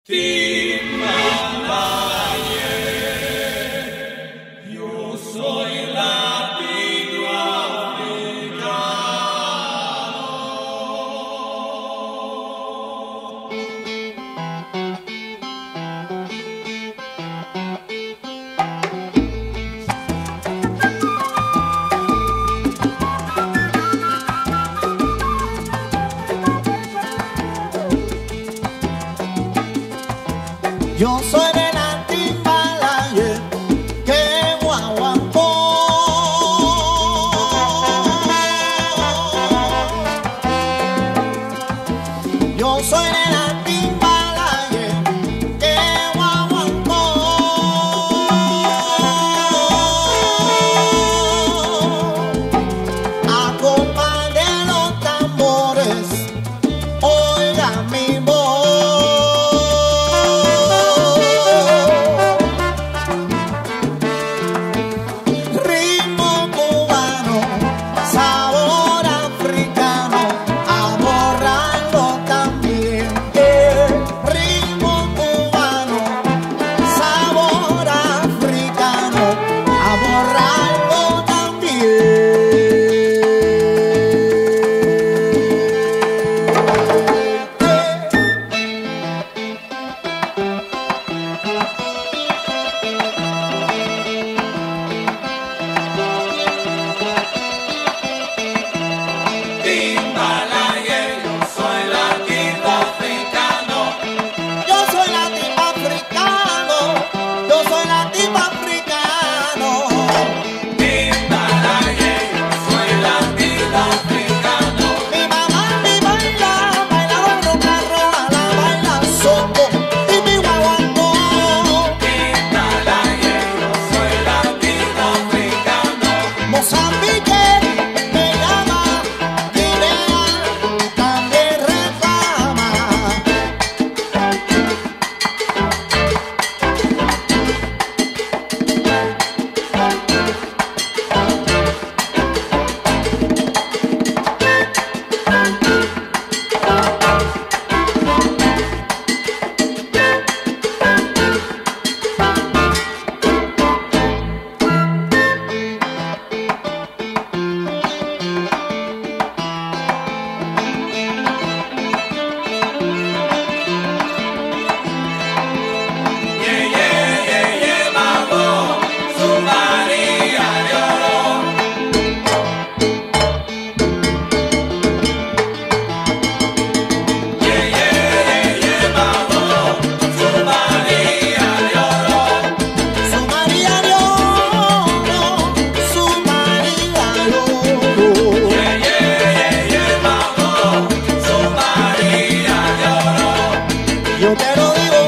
Timbalaye, yo soy Yo soy de la Timbalaye que guaguancó. Yo soy de la Timbalaye que guaguancó. Acompañe los tambores, oiga mi voz. Timbalaye, yo soy latino africano. Yo soy latino africano. Yo soy latino africano. Timbalaye, yo soy latino africano. Mi mamá mi baila roca roja, la baila soco y mi guaguancó. Timbalaye, yo soy latino africano. Mozambique me llama, Guinea también reclama. Yo te lo digo.